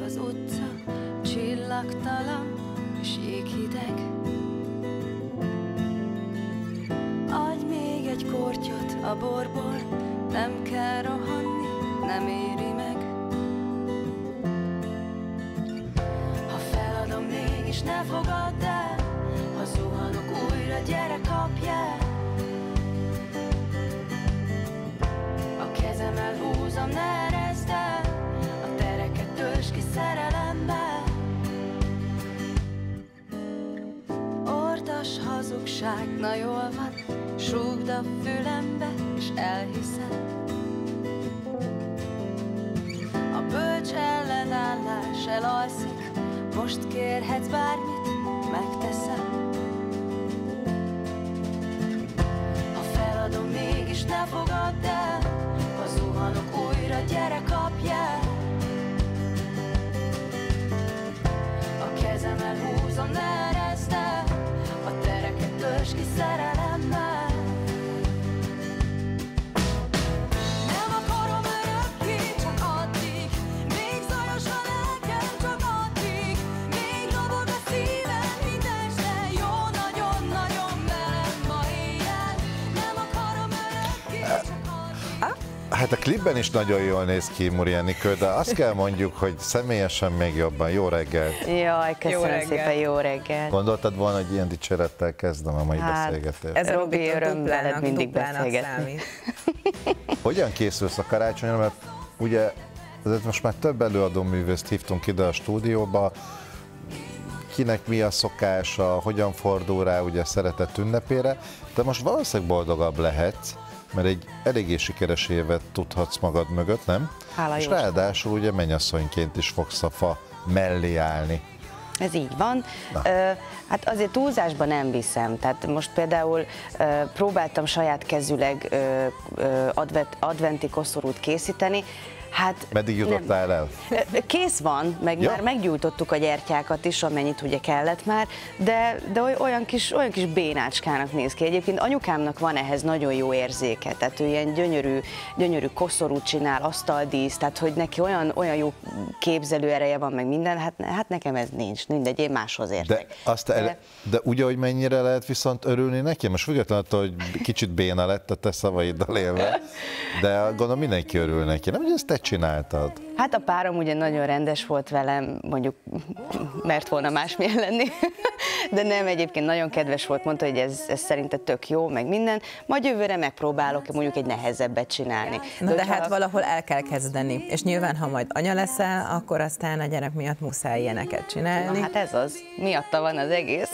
az utca csillagtalan és jéghideg. Adj még egy kortyot a borból, nem kell rohanni, nem éri meg. Ha feladom, mégis ne fogadd el, ha zuhanok újra, gyere kapjál. A kezemmel húzom, ne erezd el, a tereket töltsd ki szerelemmel. Ordas hazugság, na jól van, súgd a fülembe, és elhiszem. A bölcs ellenállás elalszik, most kérhetsz bármit, megteszem. Ha feladom, mégis ne fogadd el, ha zuhanok újra, gyere kapjál. A kezemmel húzom, ne erezd el, a tereket töltsd ki szerelemmel. Nem akarom örökké, csak addig, még zajos a lelkem, csak addig, még dobog a szívem minden este, jó, nagyon-nagyon velem ma éjjel. Nem akarom örökké, csak addig. Hát a klipben is nagyon jól néz ki Muri Enikő, de azt kell mondjuk, hogy személyesen még jobban. Jó reggelt! Jaj, köszönöm szépen, jó reggel! Gondoltad volna, hogy ilyen dicsérettel kezdem a mai beszélgetést? Ez Robi, öröm veled mindig beszélgetni. Hogyan készülsz a karácsonyra? Mert ugye most már több előadó művészt hívtunk ide a stúdióba, kinek mi a szokása, hogyan fordul rá ugye a szeretet ünnepére, de most valószínűleg boldogabb lehetsz, mert egy eléggé sikeres évet tudhatsz magad mögött, nem? Hála és ráadásul ugye mennyasszonyként is fogsz a fa mellé állni. Ez így van. Hát azért túlzásba nem viszem. Tehát most például próbáltam saját kezüleg adventi koszorút készíteni. Hát meddig jutottál el? Kész van, meg már meggyújtottuk a gyertyákat is, amennyit ugye kellett már, de olyan kis bénácskának néz ki. Egyébként anyukámnak van ehhez nagyon jó érzéke, tehát ő ilyen gyönyörű koszorút csinál, asztaldísz, tehát hogy neki olyan jó képzelő ereje van, meg minden, hát nekem ez nincs, mindegy, én máshoz értek. De ugye, hogy mennyire lehet viszont örülni neki? Most függetlenül attól, hogy kicsit béna lett a te szavaiddal élve, de gondolom mindenki örül neki, nem, hogy ezt te csináltad? Hát a párom ugye nagyon rendes volt velem, mondjuk mert volna másmilyen lenni, de nem, egyébként nagyon kedves volt, mondta, hogy ez szerinte tök jó, meg minden, majd jövőre megpróbálok mondjuk egy nehezebbet csinálni. De hát valahol el kell kezdeni, és nyilván, ha majd anya leszel, akkor aztán a gyerek miatt muszáj ilyeneket csinálni. Na, hát ez az, miatta van az egész.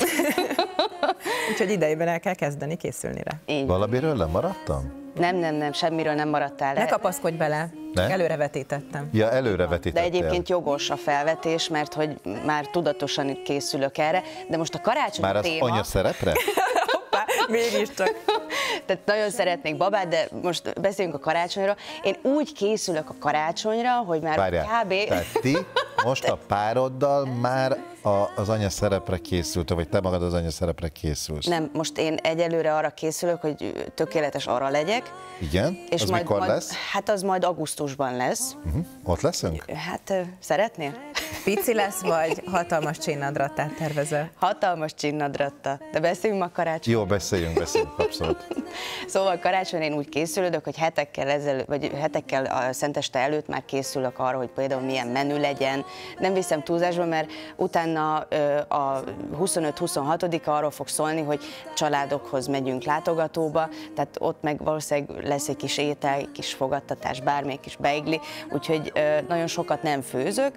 Úgyhogy idejében el kell kezdeni készülni rá. Valamiről lemaradtam? Nem, semmiről nem maradtál le. Ne kapaszkodj bele, előrevetítettem. Ja, előrevetítettél. De egyébként jogos a felvetés, mert hogy már tudatosan itt készülök erre, de most a karácsonyi téma... Már az anya szerepre? Hoppá, mégiscsak. Tehát nagyon szeretnék babát, de most beszéljünk a karácsonyról. Én úgy készülök a karácsonyra, hogy már kb. Tehát ti most a pároddal már az anya szerepre készült, vagy te magad az anya szerepre készülsz? Nem, most én egyelőre arra készülök, hogy tökéletes arra legyek. Igen? És az mikor lesz? Hát az majd augusztusban lesz. Ott leszünk? Hát szeretnél? Pici lesz, vagy hatalmas csinnadratát tervezel? Hatalmas csinnadratta. De beszéljünk ma karácsonyról. Jó, beszéljünk, abszolút. Szóval karácsony én úgy készülök, hogy hetekkel a Szenteste előtt már készülök arra, hogy például milyen menü legyen. Nem viszem túlzásba, mert utána a 25-26-a arról fog szólni, hogy családokhoz megyünk látogatóba, tehát ott meg valószínűleg lesz egy kis étel, egy kis fogadtatás, bármelyik kis beigli, úgyhogy nagyon sokat nem főzök,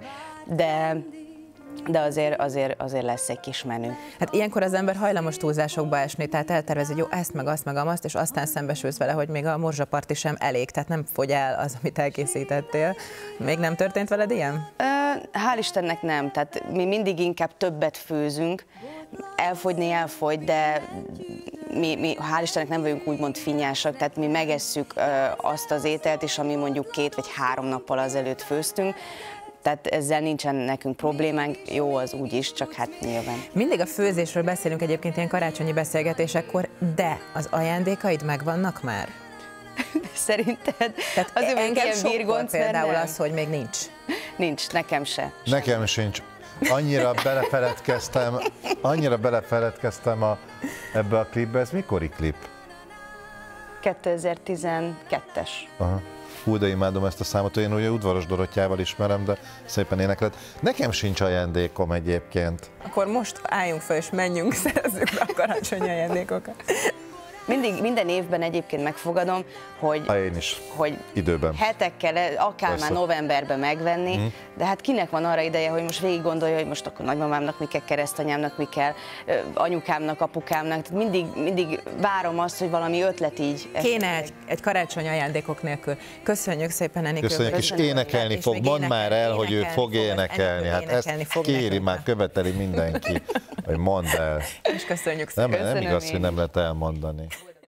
de azért lesz egy kis menü. Hát ilyenkor az ember hajlamos túlzásokba esni, tehát eltervez, hogy jó, ezt meg azt meg amazt, és aztán szembesülsz vele, hogy még a morzsaparti sem elég, tehát nem fogy el az, amit elkészítettél. Még nem történt veled ilyen? Hál' Istennek nem, tehát mi mindig inkább többet főzünk, elfogy, de mi hál' Istennek nem vagyunk úgymond finnyásak, tehát mi megesszük azt az ételt is, ami mondjuk 2 vagy 3 nappal azelőtt főztünk, tehát ezzel nincsen nekünk problémánk, jó az úgyis, csak hát nyilván. Mindig a főzésről beszélünk egyébként ilyen karácsonyi beszélgetésekkor, de az ajándékaid megvannak már? Szerinted? Tehát azért engem sokkol például az, hogy még nincs. Nincs, nekem se. Nekem sincs. Annyira belefeledkeztem ebbe a klipbe. Ez mikori klip? 2012-es. Aha. Hú, de imádom ezt a számot, én ugye Udvaros Dorottyával ismerem, de szépen éneklett. Nekem sincs ajándékom egyébként. Akkor most álljunk fel és menjünk, szerezzük be a karácsonyi ajándékokat. Minden évben egyébként megfogadom, hogy, Én is. hogy Időben. hetekkel, akár Persze. már novemberben megvenni, de hát kinek van arra ideje, hogy most végig gondolja, hogy most akkor nagymamámnak mi kell, keresztanyámnak mi kell, anyukámnak, apukámnak, tehát mindig várom azt, hogy valami ötlet így. Kéne egy karácsonyi ajándékok nélkül. Köszönjük szépen, Enikő. Köszönjük, és énekelni És fog. még Mondd már el, hogy ő fog énekelni. énekelni. Hát Énekelni ezt fog kéri, nekünk. már követeli mindenki, hogy mondd el. És köszönjük szépen. Nem Köszönöm igaz, én hogy nem lehet elmondani.